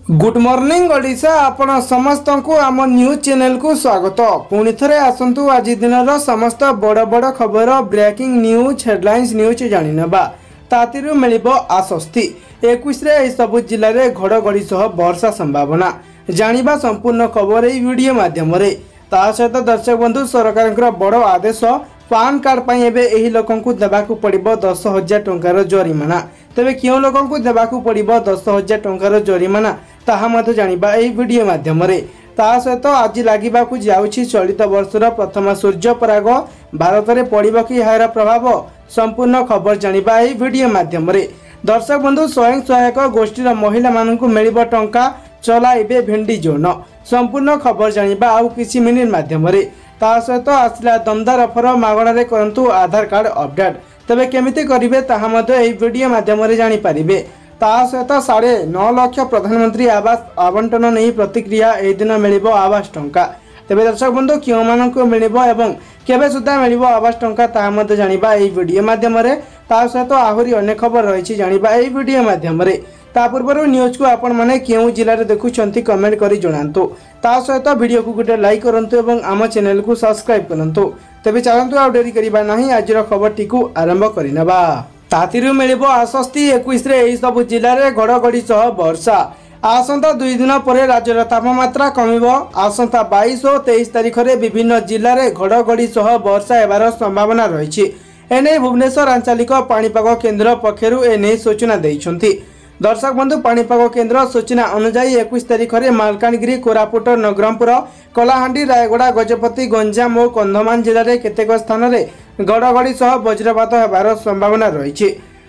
Good morning Odisha आपण समस्त को आम न्यूज चैनल को स्वागत। पुणी थे आसतु आज दिन समस्त बड़ बड़ खबर ब्रेकिंग न्यूज हेडलाइंस न्यूज जानी नेबा तातिर मिलिबो आश्वस्ति 21 रे सबु जिल्ला रे घड़घड़ी सह वर्षा संभावना जानिबा संपूर्ण खबर ए वीडियो माध्यम रे। ता सहित दर्शक बंधु सरकार बड़ आदेश पान कार्ड पाई एबे एही लोकंकु देबाकू पड़िबो 10,000 टंकार जरिमाना। तेबे क्यों लोकंकु देबाकू पड़िबो 10,000 टंकार जरिमाना ताहा मते जानिबा एही वीडियो माध्यम रे। ता सहित आज लागिबाकू जाउछि चलित वर्षर प्रथम सूर्य पराग भारत रे पड़िबो कि एहार प्रभाव संपूर्ण खबर जानिबा एही वीडियो माध्यम रे। दर्शक बंधु स्वयं सहायक गोष्ठीर महिला मानकु मिलिबो टंका चलाइबे भेंडी जोन संपूर्ण खबर जानिबा आउ किछि मिनिट माध्यम रे। ता सहित आसला दमदार ऑफर मागणारे करंतु आधार कार्ड अपडेट तबे केमिति करिवे ताहा मध्ये एही वीडियो माध्यम रे जानि परिबे। ता सहित 9.5 लाख प्रधानमंत्री आवास आवंटन नहीं प्रतिक्रिया ए दिन मिलिबो आवास टंका। तेबे दर्शक बंधु क्यों मानकु मिलिबो एवं केबे सुद्धा मिलिबो आवास टंका ताहा मध्ये जानिबा एही वीडियो माध्यम रे। ता सहित आहुरी अनेक खबर रहिछि जानिबा एही वीडियो माध्यम रे। ता पूर्व न्यूज को आपण माने केउ जिल्ला रे देखुछंती कमेंट करी जणांतु। ता सहित वीडियो को गुटे लाइक करंतु एवं आम चैनल को सब्सक्राइब करंतु। तेबे चलंतु आ डेरी करिबा नाही आजिर खबर टिकु आरंभ करिनबा। तातिरु मिलिबो आश्वस्ति 21 रे एही सब जिल्ला रे घड़घड़ी सह वर्षा। आसंता 2 दिन पर राज्यर तापमात्रा कमिबो। आसंता 22 और 23 तारिख रे विभिन्न जिल्ला रे घड़घड़ी सह वर्षा हेबार संभावना रहिछि। एने भुवनेश्वर आंचलिक पाणीपाग केन्द्र पक्षरु एने सूचना दैछंती। दर्शक बंधु पाणीपाग केन्द्र सूचना अनुसार 21 तारिख में मालकानगिरी कोरापुट नगरमपुर कलाहांडी रायगड़ा गजपति गंजाम और कंधमान जिले में केतेक स्थान में घड़घड़ी सह वज्रपात होबार संभावना रही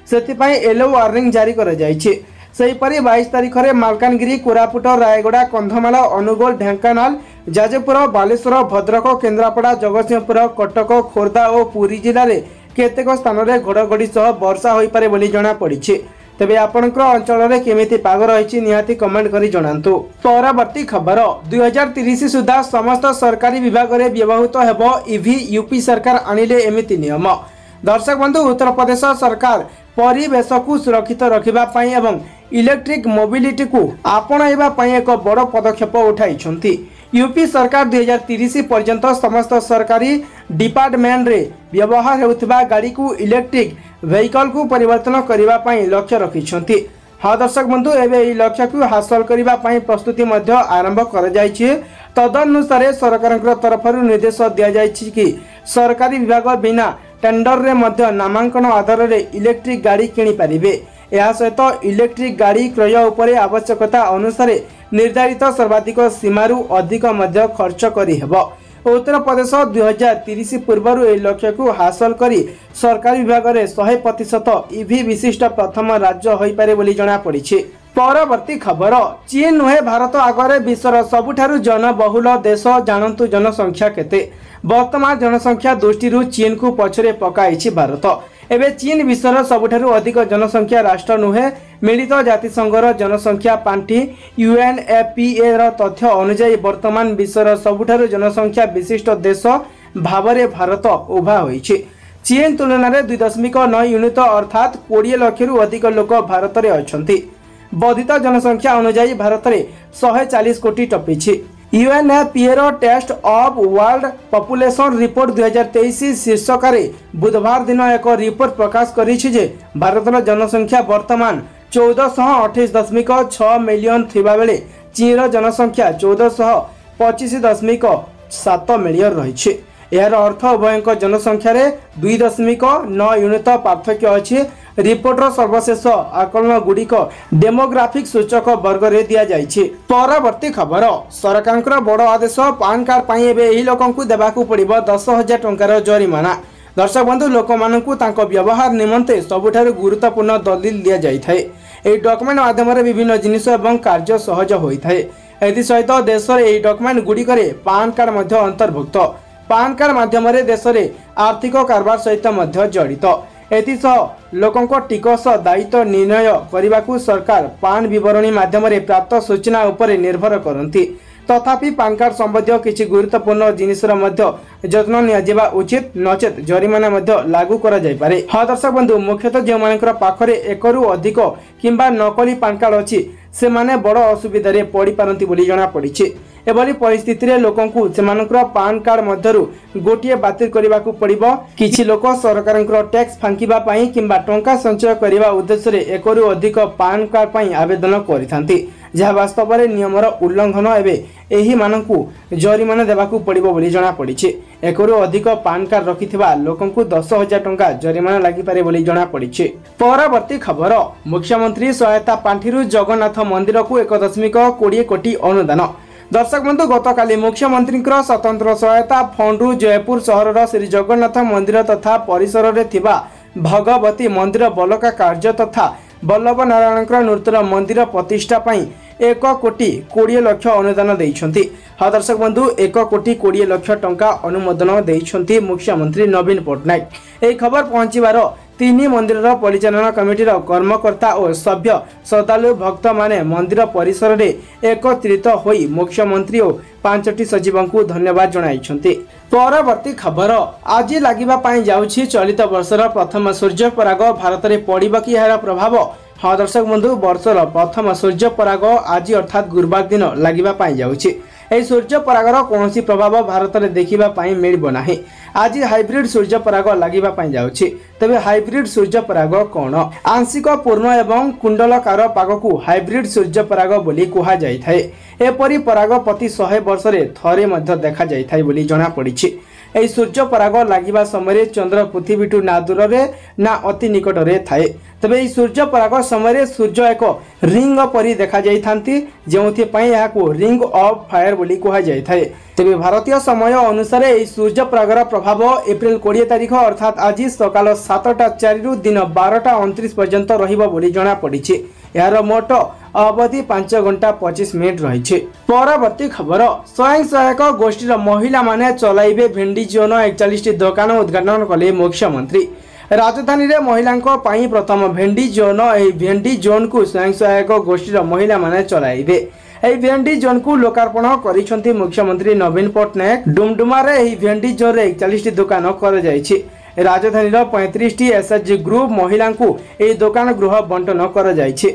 येलो वार्निंग जारी कर सेहीपरि 22 तारिख में मालकानगिरी कोरापुट रायगड़ा कंधमाल अनुगोल ढेंकानाल जाजपुर बालेश्वर भद्रक केन्द्रापड़ा जगतसिंहपुर कटक खोर्धा और पुरी जिले में केतेक स्थान में घड़घड़ी सह वर्षा हो पारे बोली जଣା पड़ी। तेबे आपनकर अंचल रे केमिति पाग रहिछि निहाती कमेंट करी जणांतु। परवर्ती खबर 2030 सुधा समस्त सरकारी विभाग रे व्यवहृत हेबो ईवी यूपी सरकार आनिले एमिति नियम। दर्शक बंधु उत्तर प्रदेश सरकार परिवेश को सुरक्षित रखिबा पई एवं इलेक्ट्रिक मोबिलिटी को आपणाइबा पई एक बड़ पदक्षेप उठाइछंती। यूपी सरकार 2030 पर्यंत समस्त सरकारी डिपार्टमेंट रे व्यवहार हेउथिबा गाड़ी को इलेक्ट्रिक व्हीकल को परिवर्तन करने पाई लक्ष्य रखिछंती। हाँ दर्शक बंधु एवं यह लक्ष्य को हासिल करने पाई प्रस्तुति मध्य आरंभ कर जाइए। तदनुसार सरकार तरफ निर्देश दि जाइए कि सरकारी विभाग बिना टेंडर रे मध्य नामांकन आधार रे इलेक्ट्रिक गाड़ी किनी पारिबे। या सहित इलेक्ट्रिक गाड़ी क्रय उपरे आवश्यकता अनुसार निर्धारित सर्वाधिक सीमारू अधिक मध्य खर्च करी हेबो। उत्तर प्रदेश 2030 पूर्व यह लक्ष्य को हासिल करी सरकारी विभाग में 100% ईवी विशिष्ट प्रथम राज्य हो पारे बोली जଣା पड़ी। परवर्ती खबर चीन नुहे भारत आगे विश्वर सबुठारु जनबहुल देश जानतु जनसंख्या केते। वर्तमान जनसंख्या दृष्टि चीन को पछरे पकाई भारत। एबे चीन विश्वर सबुठारु अधिक जनसंख्या राष्ट्र नुहे। मिलित जातिसंघर जनसंख्या पांठी UNFPA र तथ्य अनुसार वर्तमान विश्वर सबुठारु जनसंख्या विशिष्ट देश भावरे भारत उभा होइछि। चीन तुलना रे 2.9 यूनिट अर्थात 20 लाख रु अधिक लोक भारत रे अछंती। वर्धित जनसंख्या अनुसार भारत रे 140 कोटी टपिछि। UNFPA रो state of world population report 2023 शीर्षक बुधवार दिन एक रिपोर्ट प्रकाश करिछि जे भारतर जनसंख्या वर्तमान 1428.6 मिलियन थिबा बेले चीन जनसंख्या 1425.7 मिलियन रही। यार अर्थ उभयक जनसंख्या 2.9 यूनिट पार्थक्य अच्छी। रिपोर्टर सर्वशेष आकलन गुड़िक डेमोग्राफिक सूचक वर्ग रे दिया जाइछि। परवर्ती खबर सरकार बड़ आदेश पान कार्ड पाई एबे एही लोकंकु देबाकू पड़िबो 10,000 टंकार जरिमाना। दर्शक बंधु लोक मानकु तांको व्यवहार निमंते सबुठारु गुरुत्वपूर्ण दलिल दिया जाइथाय। एही डॉक्यूमेंट माध्यम रे विभिन्न जिनिस एवं कार्य सहज होइथाय। एथि सहित देश रे एही डॉक्यूमेंट गुड़िकरे पान कार्ड मध्य अंतर्भुक्त। पान कार्ड माध्यम रे देश रे आर्थिक कारबार सहित मध्य जड़ित। एथिसह लोकंको टिकस दायित्व निर्णय करने को सरकार पान विवरणी माध्यम रे प्राप्त सूचना उपरे निर्भर करती। तथापि पान कार्ड संबंधी किसी गुरुत्वपूर्ण जिनिसर जत्न निया उचित नचेत जरिमाना लागू करा जाय पारे। हाँ दर्शक बंधु, मुख्यतः जो मानकर पाखरे एकरु अधिक किंबा नकली पान कार्ड अछि से माने बड़ असुविधा पड़ी पारंती बोली जणा पड़िछि। एभली परिस्थिति रे लोकंकु सेमानकर पान कार्ड मध्यरु गोटिए बातिल करबाकू पड़िबो। किछि लोक सरकारंकर टैक्स फांकिबा पई किंबा टंका संचय करबा उद्देश्य रे एकरु अधिक पान कार्ड पई आवेदन करिथांती, जहा वास्तव में नियमर उल्लंघन एवं एही मानकु जरिमाना देबाकू पड़िबो बोली जणा पड़िछि। एकरु अधिक पान कार्ड रखिथिबा लोकंकु 10,000 टंका जरिमाना लागि पारे बोली जणा पड़िछि। परवर्ती खबर, मुख्यमंत्री सहायता पांठिरु जगन्नाथ मंदिर को 1.20 कोटी अनुदान। दर्शक बंधु, गतकाली मुख्यमंत्री स्वतंत्र सहायता फंडु जयपुर सहर श्री जगन्नाथ मंदिर तथा परिसर रे थिबा भगवती मंदिर बलका कार्य तथा वल्लभ नारायण नूतन मंदिर प्रतिष्ठा पाई 1,20,00,000 अनुदान देइछंती। हाँ दर्शक बंधु, 1,20,00,000 टंका अनुमोदन देइछंती मुख्यमंत्री नवीन पट्टनायक। यह खबर पहुंचीबार तीन मंदिर परिचालन कमिटी कर्मकर्ता और सभ्य श्रद्धालु भक्त माने मंदिर परिसर रे एकत्रित होई मुख्यमंत्री और 5टी सचिव को धन्यवाद जणाइछंती। परवर्ती खबर, आज लागिबा पाई जाउछि चलित वर्षर प्रथम सूर्य पराग भारत में पड़िबा कि यार प्रभाव। हाँ दर्शक बंधु, वर्षर प्रथम सूर्य पराग आज अर्थात गुरुवार दिन लागिबा पाई जाउछि। एही सूर्य परागर कौनसी प्रभाव भारत में देखिबा पाई मिलिबो नाही। आज हाइब्रिड सूर्य पराग लागिबा पाई जाउछि। तबे हाइब्रिड सूर्य पराग कोन? आंशिक पूर्ण एवं कुंडलकार पाग को हाइब्रिड सूर्य पराग बोली कुहा जाय थाए। एपरि पराग प्रति 100 वर्ष रे थरे मध्य देखा जाय थाए बोली जणा पड़िछि। एही सूर्य पराग लागिबा समय चंद्र पृथ्वीठू ना दूर रे ना अति निकट रे थाए। तबे एही सूर्य पराग समय सूर्य एक रिंग परी देखा जाय थांती, जेउथि पई याको रिंग ऑफ फायर बोली कुहा जाय थाए। तेबे भारतीय समय अनुसार एही सूर्य परागर प्रभाव एप्रिल 20 तारिख अर्थात आज सकाल 7:04 रु दिन 12:29 पर्यंत रहिबो बोली जणा पड़िछि। यार मोट अवधि 5 घंटा 25 मिनिट रही। परवर्ती खबर, स्वयं सहायक गोष्ठी महिला माने चलाइबे भेंडी जोन 41 दुकान उद्घाटन कले मुख्यमंत्री। राजधानी रे महिलांको पाई प्रथम भेंडी जोन, एही भेंडी जोन को स्वयं सहायक गोष्ठी महिला माने चलाइबे। एही भेंडी जोन को लोकार्पण करिसंती मुख्यमंत्री नवीन पट्टनायक। डुमडुमा रे एही भेंडी जोन रे 41 दुकान कर जायछि। राजधानी 35टी एसएचजी ग्रुप महिला को यह दुकान गृह बंटन कर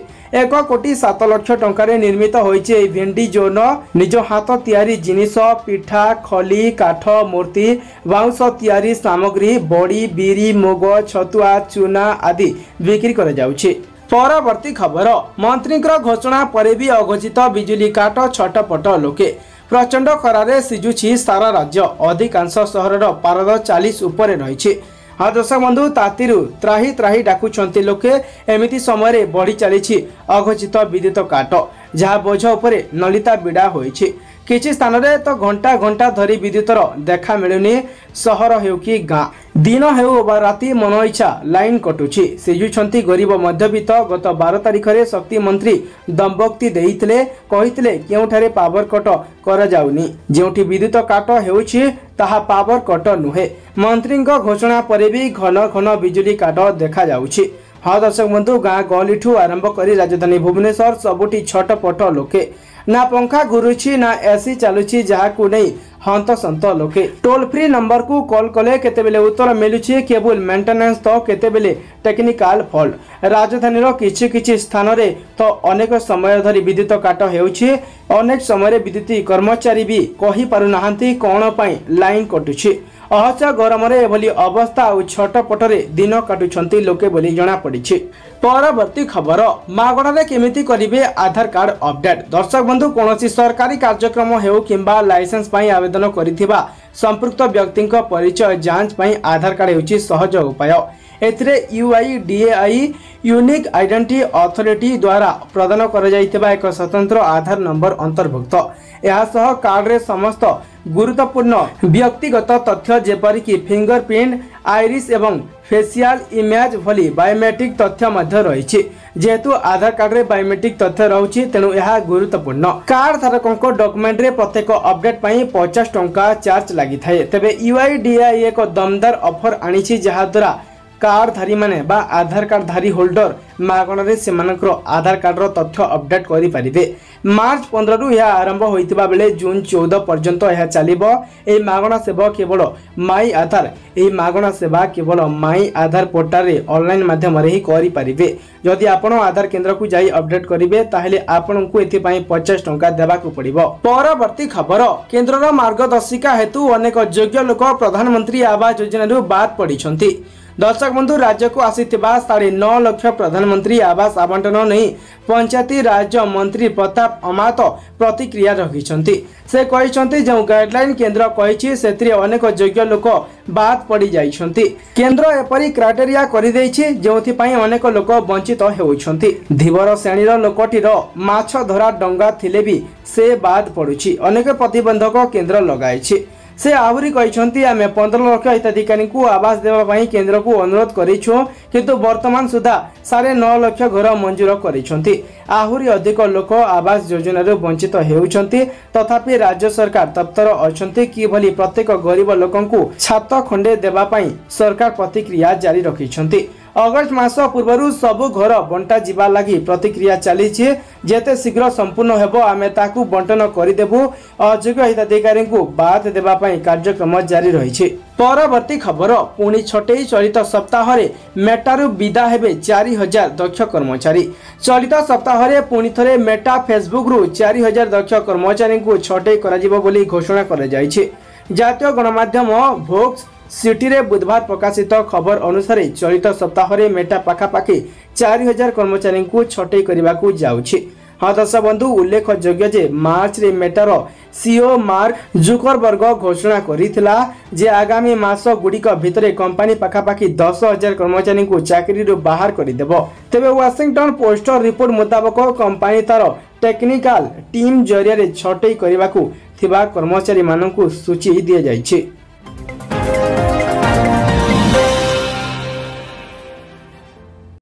1,07,00,000 टंकार निर्मित होइछि। भेंडी जोन निज हाथ तैयारी जिनिस पिठा खली काठ मूर्ति बाउंस तैयारी सामग्री बड़ी बिरी मुग छतुआ चूना आदि बिक्री कर जाउछि। परवर्ती खबर, मंत्री घोषणा पर भी अघोषित बिजुली काट छटपट लोके। प्रचंड खरारे सिजुछि सारा राज्य, अधिकांश सहर पारद 40 उपरे रही। हाँ दर्शक बंधु, तातीरु त्राही त्राही डाकुछंती लोके। एमिति समय बढ़ी चली अघोषित विद्युत काट, जहाँ बोझ उपरे नलिता बिड़ा होइछि। किछि स्थान रे तो घंटा घंटा धरी विद्युतर देखा मिलुनी। सहर हेउ कि गाँ, दिन हेउ बा राति मन इच्छा लाइन कटुछि। सिजुछंती गरीब मध्यवित्त। गत 12 तारिख रे शक्ति मंत्री दंबोक्ति देइथिले, कहिथिले केउठारे पावर कट कर जाउनी, जेउठी विद्युत काट हेउछि ताहा पावर कट नुहे। मंत्री घोषणा परे भी घन घन बिजुली काट देखा जाउछि। हाँ दर्शक बंधु, गाँ गहलीठू आरंभ करी राजधानी भुवनेश्वर सबुठी छटपट लोके। ना पंखा घुरुछि ना एसी चलुछि, जहाकू नहीं हंतसंत लोके। टोल फ्री नंबर को कॉल कले केतेबेले उत्तर मिलुछि केबल मेंटेनेंस तो केतेबेले टेक्निकल फॉल्ट। राजधानी किछि किछि स्थान रे तो अनेक समय धरी विद्युत काट हेउछि। अनेक समय विद्युत कर्मचारी भी कहि पारु नाहंती कोन पई लाइन कटुछि। अहच गरम रे एभली अवस्था और छटपटरे दिन काटुछंती लोके बोली जणा पड़िछि। परवर्ती खबर, मागणारे केमिति करिवे आधार कार्ड अपडेट। दर्शक बंधु, कोनोसी सरकारी कार्यक्रम हेउ किंबा लाइसेंस पई आवेदन करिथिबा संपृक्त व्यक्तिंक परिचय जांच पई आधार कार्ड हेउछि सहज उपाय। एथिरे UIDAI यूनिक आइडेंटिटी अथॉरिटी द्वारा प्रदान कर जाइथिबा एक स्वतंत्र आधार नंबर अंतर्भुक्त। यह सह कार्ड रे समस्त गुरुत्वपूर्ण व्यक्तिगत तथ्य जेपरिक फिंगरप्रिंट, आइरिस एवं फेसियल इमेज भली बायोमेट्रिक तथ्य मध्य रही। जेहेतु आधार कार्ड रे बायोमेट्रिक तथ्य रहुछि, तेणु यह गुरुत्वपूर्ण। कार्ड धारकों डॉक्यूमेंट रे प्रत्येक अपडेट पई 50 टंका चार्ज लागि थाए। तबे UIDAI एक दमदार ऑफर आनिछि, जहा द्वारा कार्डधारी माने बा आधार कार्डधारी होल्डर मागणारे सेमानकर आधार कार्डर तथ्य अपडेट करि परिबे। मार्च 15 रु यह आरंभ होइतिबा बेले जून 14 पर्यंत यह चलिबो। ए मागणा सेवा केवल माई आधार ए मागणा सेवा केवल माई आधार पोर्टल रे ऑनलाइन माध्यम रे ही करि परिबे। जदि आपण आधार केंद्र को जाई अपडेट करिवे ताहेले आपण को एथि पई 50 टंका देबा को पड़िबो। परवर्ती खबर केंद्रर मार्गदर्शिका हेतु अनेक योग्य लोक प्रधानमंत्री आवास योजना रु बाद पड़िछंती। दर्शक बंधु राज्य को आसीथिबा 9.5 लाख प्रधानमंत्री आवास आवंटन नहीं पंचायती राज्य मंत्री प्रताप अमात प्रतिक्रिया रखिछंती। से कहिछंती जो गाइडलाइन केंद्र कहिछि सेतिरे अनेक योग्य लोक बाद पड़ी जाइछंती। केंद्र एपरी क्राइटेरिया करि दैछि जोथि पई अनेक लोक वंचित हेउछंती। धीवर श्रेणीर लोकटीर माछ धरा डंगा थिले भी से बाद पड़ुछि। अनेक प्रतिबंधक केंद्र लगाइछि। से आहुरी कहते आम 15 लाख हिताधिकारी को आवास देवा केंद्र को अनुरोध करिछु किंतु वर्तमान सुधा 9.5 लाख घर मंजूर करिछंती। आहुरी अधिक लोक आवास योजना रे वंचित हेउछंती। तथापि राज्य सरकार तत्पर अछंती कि भली प्रत्येक गरीब लोकंकु छात खंडे देवा पई सरकार प्रतिक्रिया जारी रखिछंती। अगस्त मास पूर्व सबु घर बंटा जिबा लगी प्रतिक्रिया चली जेते शीघ्र संपूर्ण हेबो आमे ताकू बंटन करिदेबु। अयोग्य हिताधिकारी को बाद देबा पई कार्यक्रम जारी रहिछि। परवर्ती खबर पुणी छटई चलित सप्ताह रे मेटारु विदा हेबे 4000 दक्ष कर्मचारी। चलित सप्ताह रे पुणी थरे मेटा फेसबुक रु 4000 दक्ष कर्मचारी को छटई करा जिवो बोली घोषणा करा जायछि। जातीय गणमाध्यम भोक्स सिटी रे बुधवार प्रकाशित खबर अनुसार चलित सप्ताह रे मेटा पाखापाखि 4000 कर्मचारी को छटई करने को जाउछि। हाँ दर्शक बंधु उल्लेख योग्य जे मार्च रे मेटार सीईओ मार्क जुकरबर्ग घोषणा करिथिला जे आगामी मास गुड़िक भितरे कंपनी पाखापाखि 10,000 कर्मचारी को चाकरी रो बाहर करिदेबो। तेबे वाशिंगटन पोस्ट रिपोर्ट मुताबक कंपनी तार टेक्निकल टीम जरिया रे छटई करने को थिबा कर्मचारी मानकु सूची दिया जाइछि।